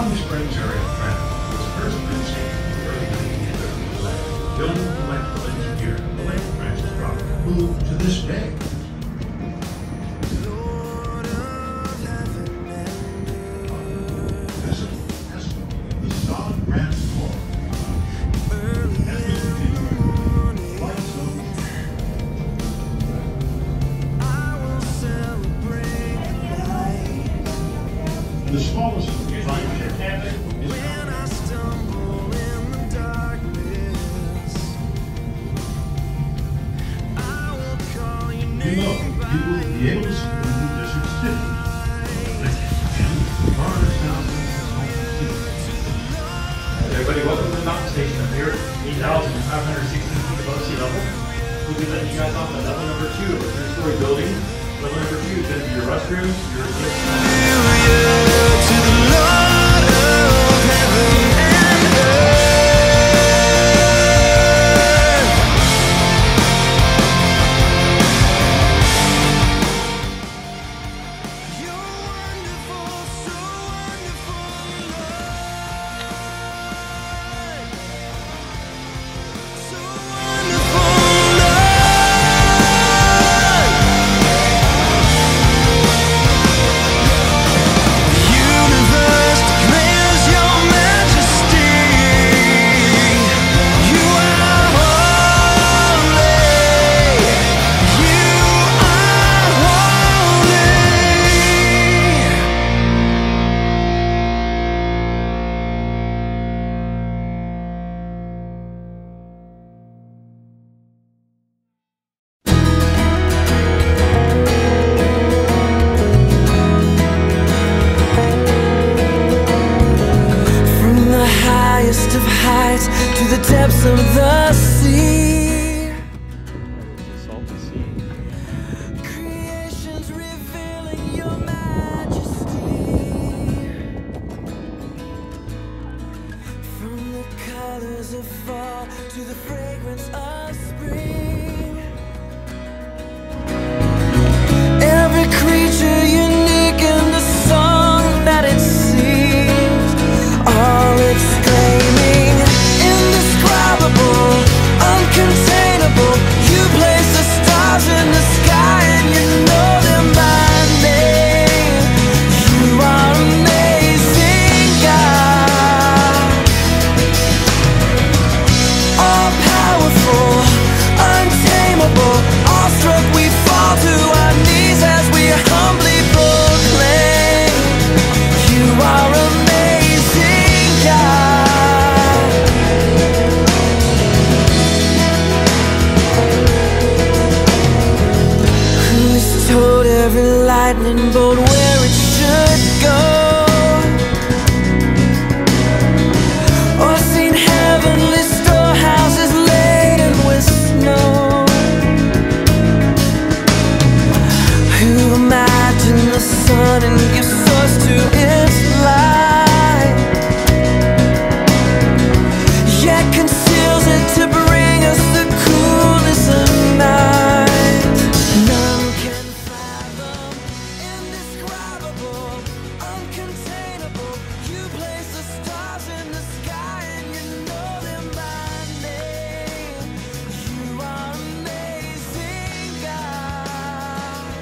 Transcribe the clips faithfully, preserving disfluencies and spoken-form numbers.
Palm Springs area of Tramway was first conceived in the early nineteen thirties. Building electrical engineer the late Francis Crocker, who, to this day, the smallest design cabinet is when I stumble in the darkness, I will call your name. You know, you will be able to see the new district's different. Everybody, welcome to the mountain station up here, eight thousand five hundred sixteen feet above sea level. We'll be letting you guys off at level number two of a three-story building. Level number two is going to be your restrooms, your to the Lord of heaven and earth. You're wonderful, so wonderful, Lord. So wonderful, Lord. Of heights to the depths of the sea, creation's revealing your majesty. From the colors of fall to the fragrance of spring, every creature unique in the song that it sings, all exclaiming, indescribable, uncontainable. You place the stars in the sky and you know them by name. You are amazing, God. All powerful, untamable, awestruck we fall to our knees as we humbly proclaim, you are amazing, God. Who's told every lightning bolt where it should go, or seen heavenly storehouses laden with snow? Who imagined the sun and gives source to its light, yet conceals it to bring us the coolness of night? None can fathom, indescribable, uncontainable. You place the stars in the sky and you know them by name. You are amazing, God.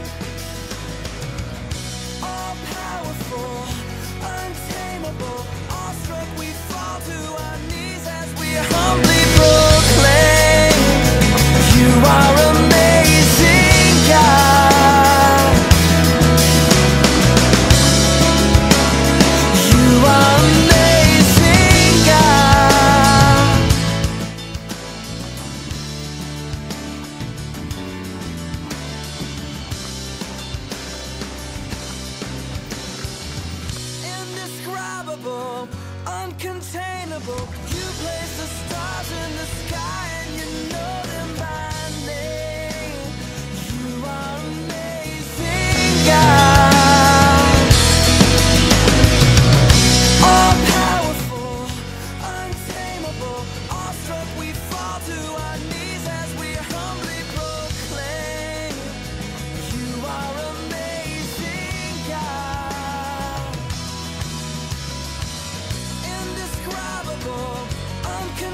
All powerful, untamable, awestruck we fall to our knees as we humbly proclaim, you are amazing, God. You are amazing, God. Indescribable, uncontainable. You place the stars in the sky and you know them by name. You are amazing, God. All powerful, untamable, awestruck we fall to our knees as we humbly proclaim, you are amazing, God.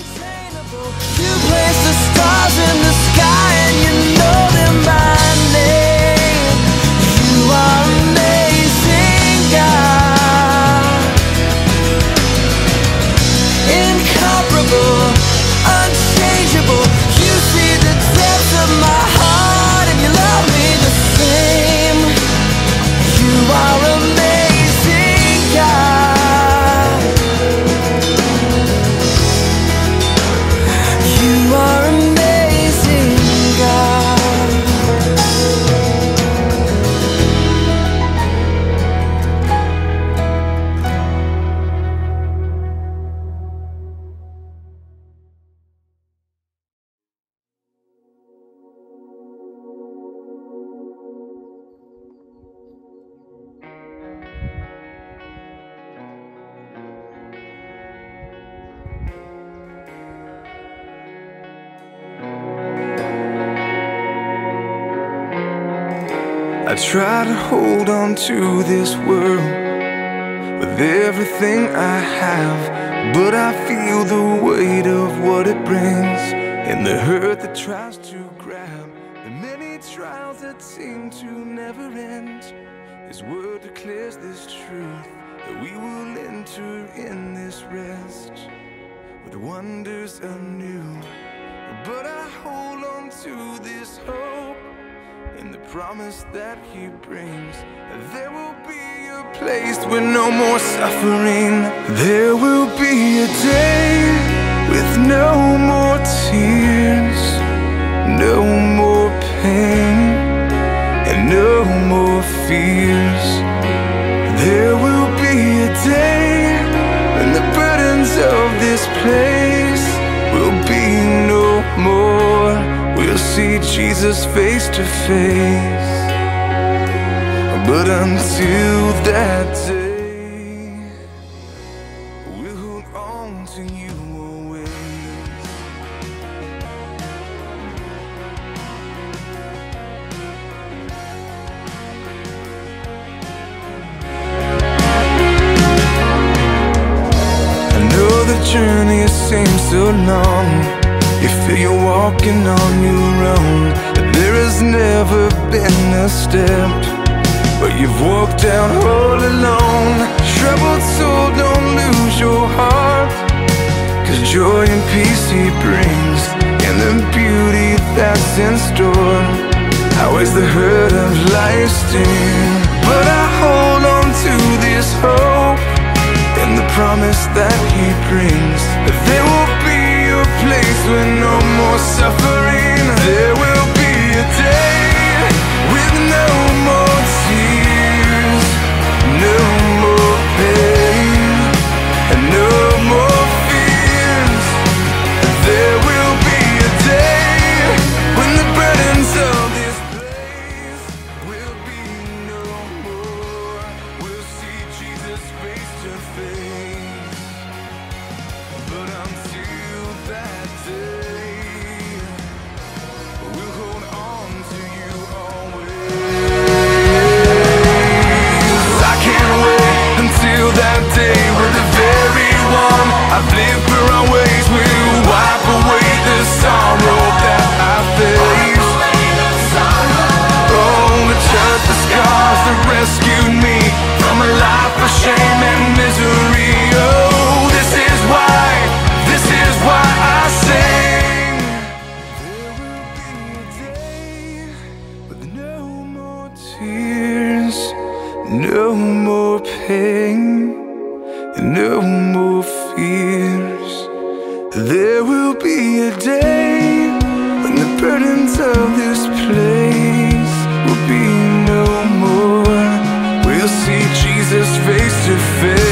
untainable. You place the stars in the sky and you know them by name. You are amazing, God. Incomparable, unchangeable. You see the depths of my heart and you love me the same. You are amazing, God. You are amazing, God. I try to hold on to this world with everything I have, but I feel the weight of what it brings and the hurt that tries to grab. The many trials that seem to never end. His word declares this truth, that we will enter in this rest with wonders anew. But I hold on to this hope in the promise that he brings. There will be a place with no more suffering. There will be a day with no more tears, no more pain, and no more fears. There will be a day when the burdens of this place will be no more. We'll see Jesus face to face. But until that day, we'll hold on to you always. I know the journey seems so long. You feel you're walking on your own, but there has never been a step where you've walked down all alone. Troubled soul, don't lose your heart, 'cause joy and peace he brings, and the beauty that's in store outweighs the hurt of life's sting. But I hold on to this hope and the promise that he brings, that there will be a place with no more suffering. There will be a day with no more tears, no more pain, and no more fears. There will be a day when the burdens of this place will be no more. We'll see Jesus face to face. But until that day, we'll hold on to you always. I can't wait until that day where the very one I've lived for always will wipe away the sorrow that I face. Oh, the touch, the scars that rescued me from a life of shame and misery. Oh, this is why, this is why I sing. There will be a day with no more tears, no more pain, and no more fears. There will be a day when the burdens of this place will be no more. We'll see Jesus face to face.